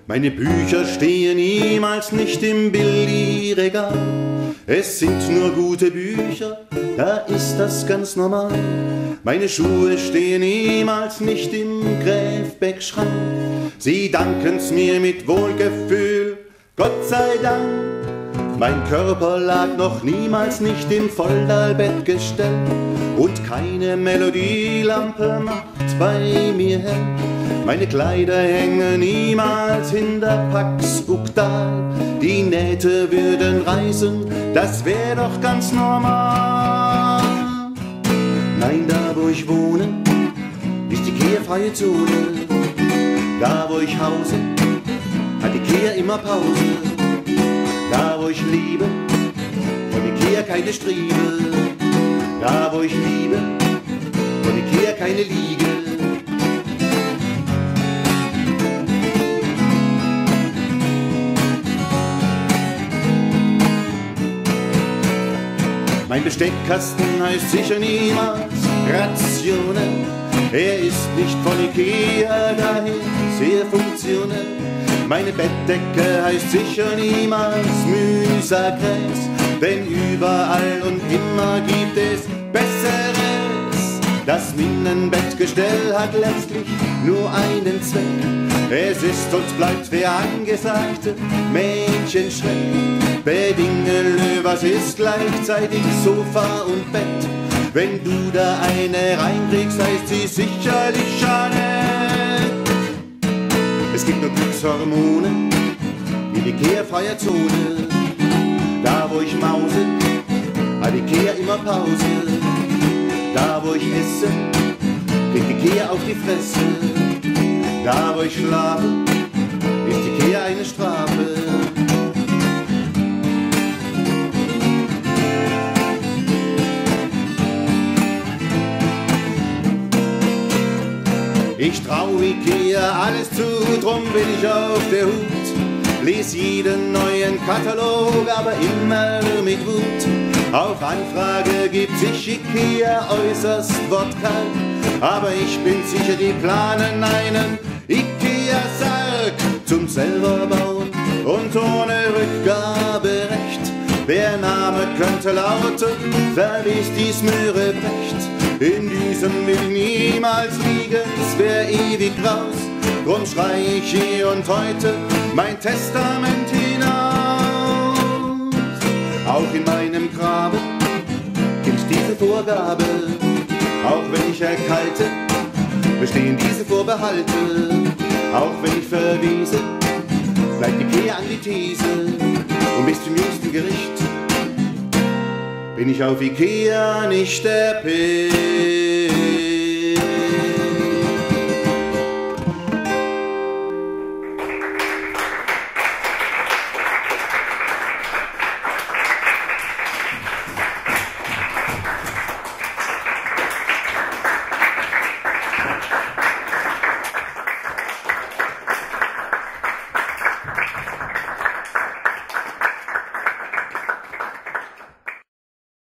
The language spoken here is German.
Meine Bücher stehen niemals nicht im Billigregal. Es sind nur gute Bücher, da ist das ganz normal. Meine Schuhe stehen niemals nicht im Gräfbeck-Schrank. Sie danken's mir mit Wohlgefühl, Gott sei Dank. Mein Körper lag noch niemals nicht im Volldahlbettgestell und keine Melodielampe macht bei mir hell. Meine Kleider hängen niemals hinter Pax Ugdal. Die Nähte würden reißen, das wär doch ganz normal. Nein, da wo ich wohne, ist die Ikea-freie Zone. Da wo ich hause, hat Ikea immer Pause. Da wo ich liebe, von Ikea keine Striebe. Da wo ich liebe, von Ikea keine Liege. Mein Besteckkasten heißt sicher niemals Rationen. Er ist nicht von Ikea, daher sehr funktionell. Meine Bettdecke heißt sicher niemals Müsakress, denn überall und immer gibt es Besseres. Das Minnenbettgestell hat letztlich nur einen Zweck. Es ist und bleibt der angesagte Mädchenschreck. Bedingelö, was ist gleichzeitig Sofa und Bett? Wenn du da eine reinkriegst, heißt sie sicherlich Jeanette. Es gibt nur Glückshormone in Ikea-freier Zone. Da wo ich mause, hat Ikea immer Pause. Da wo ich esse, kriegt Ikea auf die Fresse. Da wo ich schlafe, ist Ikea eine Strafe. Ich trau Ikea alles zu, drum bin ich auf der Hut. Lies jeden neuen Katalog, aber immer mit Wut. Auf Anfrage gibt sich Ikea äußerst wortkarg. Aber ich bin sicher, die planen einen Ikea-Sarg zum selber bauen und ohne Rückgaberecht. Der Name könnte lauten, verlies dies Möhrebrecht. In diesem will ich niemals liegen, es wär ewig raus. Drum schrei ich hier und heute mein Testament hinaus. Auch in meinem Grabe gilt diese Vorgabe. Auch wenn ich erkalte, bestehen diese Vorbehalte. Auch wenn ich verwiese, bleibt Ikea an die These. Und bis zum jüngsten Gericht bin ich auf Ikea nicht erpicht.